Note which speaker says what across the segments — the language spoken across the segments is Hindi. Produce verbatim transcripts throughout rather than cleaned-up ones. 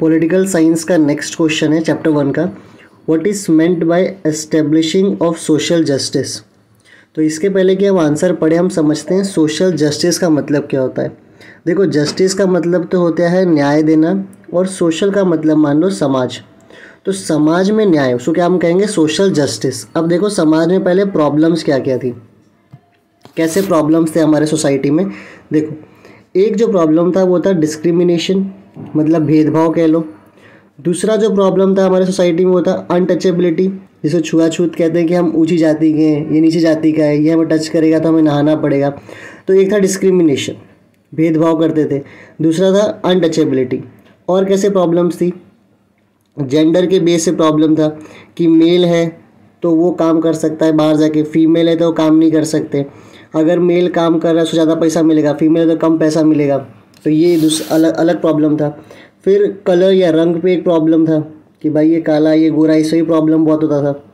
Speaker 1: पॉलिटिकल साइंस का नेक्स्ट क्वेश्चन है चैप्टर वन का, what is meant by establishing of social justice. तो इसके पहले कि हम आंसर पढ़े हम समझते हैं सोशल जस्टिस का मतलब क्या होता है। देखो, जस्टिस का मतलब तो होता है न्याय देना, और सोशल का मतलब मान लो समाज। तो समाज में न्याय, उसको क्या हम कहेंगे, सोशल जस्टिस। अब देखो समाज में पहले प्रॉब्लम्स क्या क्या थी, कैसे प्रॉब्लम्स थे हमारे सोसाइटी में। देखो, एक जो प्रॉब्लम था वो था डिस्क्रिमिनेशन, मतलब भेदभाव कह लो। दूसरा जो प्रॉब्लम था हमारे सोसाइटी में वो था अनटचेबिलिटी, जिसे छुआछूत कहते हैं कि हम ऊंची जाति के हैं, ये नीचे जाति का है, ये हमें टच करेगा तो हमें नहाना पड़ेगा। तो एक था डिस्क्रिमिनेशन, भेदभाव करते थे। दूसरा था अनटचेबिलिटी। और कैसे प्रॉब्लम्स थी, जेंडर के बेस से प्रॉब्लम था कि मेल है तो वो काम कर सकता है बाहर जाके, फीमेल है तो वो काम नहीं कर सकते। अगर मेल काम कर रहा है तो ज़्यादा पैसा मिलेगा, फीमेल है तो कम पैसा मिलेगा। तो ये दूसरा अलग अलग प्रॉब्लम था। फिर कलर या रंग पे एक प्रॉब्लम था कि भाई ये काला ये गोरा, इससे भी प्रॉब्लम बहुत होता था।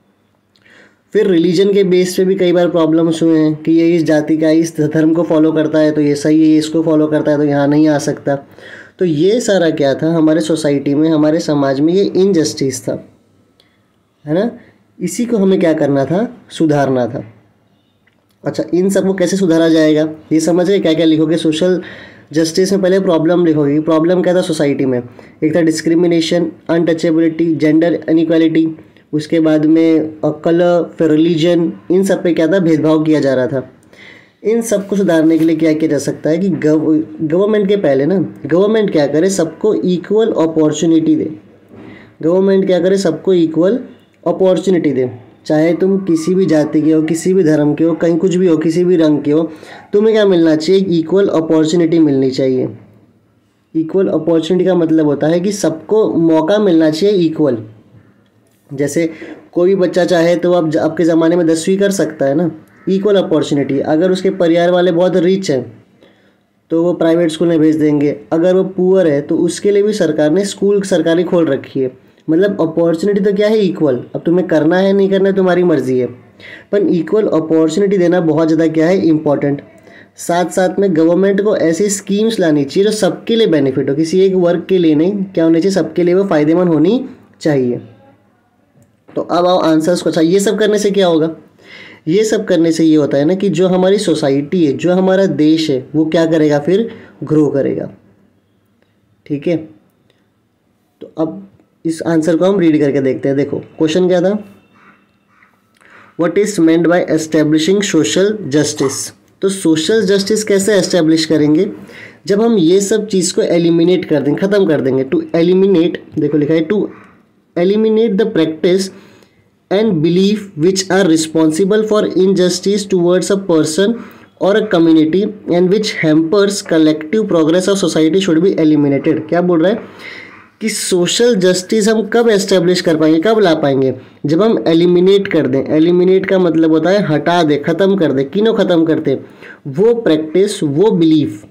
Speaker 1: फिर रिलीजन के बेस पे भी कई बार प्रॉब्लम्स हुए हैं कि ये इस जाति का इस धर्म को फॉलो करता है तो ये सही है, ये इसको फॉलो करता है तो यहाँ नहीं आ सकता। तो ये सारा क्या था हमारे सोसाइटी में, हमारे समाज में, ये इनजस्टिस था, है ना। इसी को हमें क्या करना था, सुधारना था। अच्छा, इन सब को कैसे सुधारा जाएगा ये समझिए। क्या क्या लिखोगे सोशल जस्टिस में, पहले प्रॉब्लम लिखोगे। प्रॉब्लम क्या था सोसाइटी में, एक था डिस्क्रिमिनेशन, अनटचेबिलिटी, जेंडर इनइक्वालिटी, उसके बाद में कलर, फिर रिलीजन, इन सब पे क्या था, भेदभाव किया जा रहा था। इन सब को सुधारने के लिए क्या किया जा सकता है कि गवर्नमेंट के पहले ना, गवर्नमेंट क्या करे, सबको इक्वल अपॉर्चुनिटी दे। गवर्नमेंट क्या करे, सबको इक्वल अपॉर्चुनिटी दे। चाहे तुम किसी भी जाति के हो, किसी भी धर्म के हो, कहीं कुछ भी हो, किसी भी रंग के हो, तुम्हें क्या मिलना चाहिए, इक्वल अपॉर्चुनिटी मिलनी चाहिए। इक्वल अपॉर्चुनिटी का मतलब होता है कि सबको मौका मिलना चाहिए इक्वल। जैसे कोई बच्चा चाहे तो अब आपके ज़माने में दसवीं कर सकता है ना, इक्वल अपॉर्चुनिटी। अगर उसके परिवार वाले बहुत रिच हैं तो वो प्राइवेट स्कूल में भेज देंगे, अगर वो पुअर है तो उसके लिए भी सरकार ने स्कूल सरकारी खोल रखी है। मतलब अपॉर्चुनिटी तो क्या है, इक्वल। अब तुम्हें करना है नहीं करना है तुम्हारी मर्जी है, पर इक्वल अपॉर्चुनिटी देना बहुत ज़्यादा क्या है, इम्पॉर्टेंट। साथ साथ में गवर्नमेंट को ऐसी स्कीम्स लानी चाहिए जो सबके लिए बेनिफिट हो, किसी एक वर्ग के लिए नहीं, क्या होनी चाहिए, सबके लिए वो फ़ायदेमंद होनी चाहिए। तो अब आओ आंसर्स को। अच्छा, ये सब करने से क्या होगा, ये सब करने से ये होता है ना कि जो हमारी सोसाइटी है, जो हमारा देश है, वो क्या करेगा, फिर ग्रो करेगा। ठीक है, तो अब इस आंसर को हम रीड करके देखते हैं। देखो क्वेश्चन क्या था, what is meant by establishing social justice. तो सोशल जस्टिस कैसे एस्टेब्लिश करेंगे, जब हम ये सब चीज़ को एलिमिनेट कर देंगे, ख़त्म कर देंगे। टू एलिमिनेट, देखो लिखा है, to eliminate the practice and belief which are responsible for injustice towards a person और a community and which hampers collective progress of society should be eliminated. क्या बोल रहा है कि सोशल जस्टिस हम कब एस्टेब्लिश कर पाएंगे, कब ला पाएंगे, जब हम एलिमिनेट कर दें। एलिमिनेट का मतलब होता है हटा दे, ख़त्म कर दे। किन्हों ख़त्म करते, वो प्रैक्टिस, वो बिलीफ,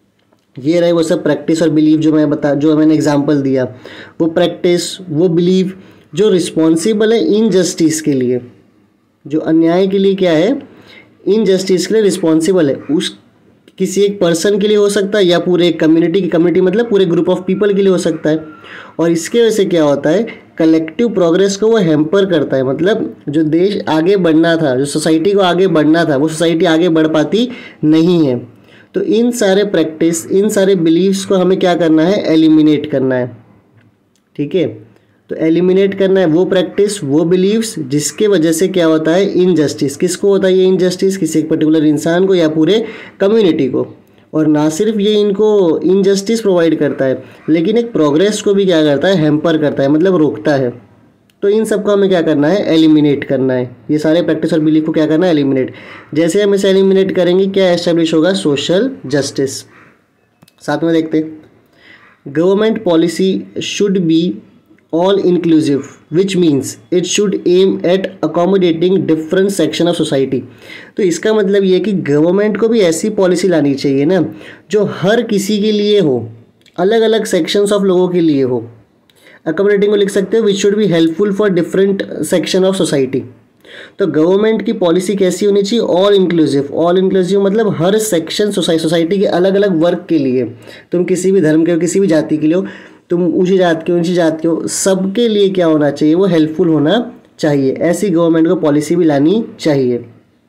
Speaker 1: ये रहे वो सब प्रैक्टिस और बिलीफ जो मैं बता जो मैंने एग्जांपल दिया, वो प्रैक्टिस, वो बिलीफ जो रिस्पॉन्सिबल है इनजस्टिस के लिए, जो अन्याय के लिए क्या है, इनजस्टिस के लिए रिस्पॉन्सिबल है। उस किसी एक पर्सन के लिए हो सकता है या पूरे कम्युनिटी की, कम्युनिटी मतलब पूरे ग्रुप ऑफ पीपल के लिए हो सकता है। और इसके वजह से क्या होता है, कलेक्टिव प्रोग्रेस को वो हैम्पर करता है। मतलब जो देश आगे बढ़ना था, जो सोसाइटी को आगे बढ़ना था, वो सोसाइटी आगे बढ़ पाती नहीं है। तो इन सारे प्रैक्टिस, इन सारे बिलीव्स को हमें क्या करना है, एलिमिनेट करना है। ठीक है, तो एलिमिनेट करना है वो प्रैक्टिस, वो बिलीव्स जिसके वजह से क्या होता है, इनजस्टिस। किसको होता है ये इनजस्टिस, किसी एक पर्टिकुलर इंसान को या पूरे कम्युनिटी को। और ना सिर्फ ये इनको इनजस्टिस प्रोवाइड करता है, लेकिन एक प्रोग्रेस को भी क्या करता है, हैम्पर करता है, मतलब रोकता है। तो इन सबको हमें क्या करना है, एलिमिनेट करना है। ये सारे प्रैक्टिस और बिलीफ को क्या करना है, एलिमिनेट। जैसे हम इसे एलिमिनेट करेंगे क्या एस्टेब्लिश होगा, सोशल जस्टिस। साथ में देखते, government policy should be all inclusive, which means it should aim at accommodating different section of society। तो इसका मतलब ये कि गवर्नमेंट को भी ऐसी पॉलिसी लानी चाहिए ना जो हर किसी के लिए हो, अलग अलग सेक्शंस ऑफ लोगों के लिए हो। अकोमोडेटिंग को लिख सकते हो which should be helpful for different section of society. तो गवर्नमेंट की पॉलिसी कैसी होनी चाहिए, ऑल इंक्लूसिव। ऑल इंक्लूसिव मतलब हर सेक्शन सोसाइटी सोसाइटी के अलग अलग वर्ग के लिए, तुम किसी भी धर्म के हो, किसी भी जाति के लिए हो, तुम ऊंची जात के हो, ऊंची जात के हो, सबके लिए क्या होना चाहिए, वो हेल्पफुल होना चाहिए। ऐसी गवर्नमेंट को पॉलिसी भी लानी चाहिए।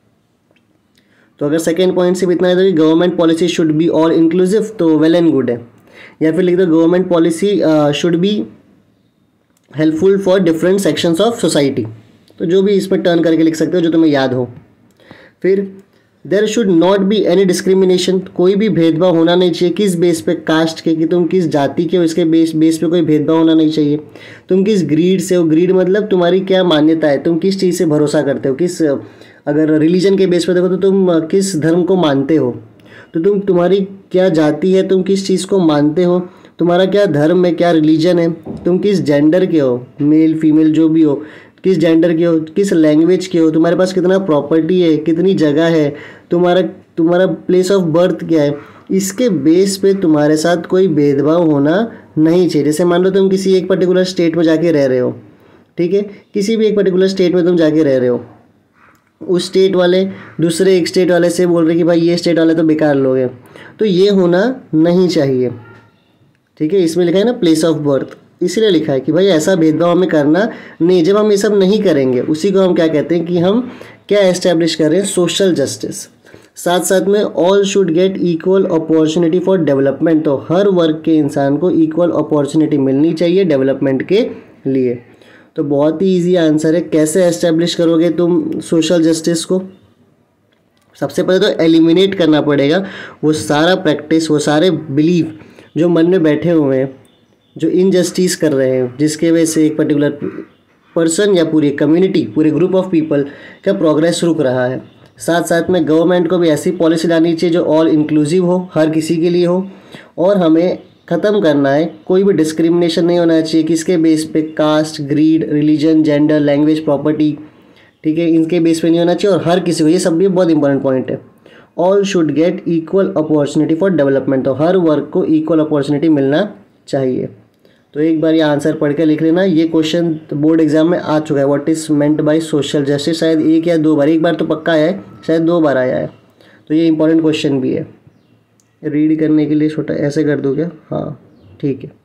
Speaker 1: तो अगर सेकेंड पॉइंट से भी इतना है तो government policy should be all inclusive, तो वेल एंड गुड है। या फिर लिख दो government policy should be helpful for different sections of society. तो जो भी इसमें टर्न करके लिख सकते हो जो तुम्हें याद हो। फिर there should not be any discrimination, कोई भी भेदभाव होना नहीं चाहिए। किस बेस पे, कास्ट के, कि तुम किस जाति के हो, इसके बेस बेस पे कोई भेदभाव होना नहीं चाहिए। तुम किस ग्रीड से हो, ग्रीड मतलब तुम्हारी क्या मान्यता है, तुम किस चीज़ से भरोसा करते हो, किस, अगर रिलीजन के बेस पे देखो तो तुम किस धर्म को मानते हो, तो तुम तुम्हारी क्या जाति है, तुम किस चीज़ को मानते हो, तुम्हारा क्या धर्म है, क्या रिलीजन है, तुम किस जेंडर के हो, मेल फीमेल जो भी हो, किस जेंडर के हो, किस लैंग्वेज के हो, तुम्हारे पास कितना प्रॉपर्टी है, कितनी जगह है, तुम्हारा तुम्हारा प्लेस ऑफ बर्थ क्या है, इसके बेस पे तुम्हारे साथ कोई भेदभाव होना नहीं चाहिए। जैसे मान लो तुम किसी एक पर्टिकुलर स्टेट में जाके रह रहे हो, ठीक है, किसी भी एक पर्टिकुलर स्टेट में तुम जाके रह रहे हो, उस स्टेट वाले दूसरे एक स्टेट वाले से बोल रहे कि भाई ये स्टेट वाले तो बेकार लोग हैं, तो ये होना नहीं चाहिए। ठीक है, इसमें लिखा है ना प्लेस ऑफ बर्थ, इसलिए लिखा है कि भाई ऐसा भेदभाव हमें करना नहीं। जब हम ये सब नहीं करेंगे उसी को हम क्या कहते हैं कि हम क्या एस्टेब्लिश कर रहे हैं, सोशल जस्टिस। साथ साथ में all should get equal opportunity for development, तो हर वर्ग के इंसान को इक्वल अपॉर्चुनिटी मिलनी चाहिए डेवलपमेंट के लिए। तो बहुत ही इजी आंसर है। कैसे एस्टेब्लिश करोगे तुम सोशल जस्टिस को? सबसे पहले तो एलिमिनेट करना पड़ेगा वो सारा प्रैक्टिस, वो सारे बिलीव जो मन में बैठे हुए हैं, जो इनजस्टिस कर रहे हैं, जिसके वजह से एक पर्टिकुलर पर्सन या पूरी कम्युनिटी, पूरे ग्रुप ऑफ पीपल का प्रोग्रेस रुक रहा है। साथ साथ में गवर्नमेंट को भी ऐसी पॉलिसी लानी चाहिए जो ऑल इंक्लूसिव हो, हर किसी के लिए हो। और हमें ख़त्म करना है, कोई भी डिस्क्रिमिनेशन नहीं होना चाहिए किसके बेस पे, caste, creed, religion, gender, language, property, ठीक है, इनके बेस पे नहीं होना चाहिए। और हर किसी को, ये सब भी बहुत इंपॉर्टेंट पॉइंट है, all should get equal opportunity for development, तो हर वर्ग को इक्वल अपॉर्चुनिटी मिलना चाहिए। तो एक बार ये आंसर पढ़ के लिख लेना। ये क्वेश्चन बोर्ड एग्जाम में आ चुका है, what is meant by social justice, शायद एक या दो बार, एक बार तो पक्का आया है, शायद दो बार आया है। तो ये इंपॉर्टेंट क्वेश्चन भी है। रीड करने के लिए छोटा ऐसे कर दूँ क्या? हाँ ठीक है।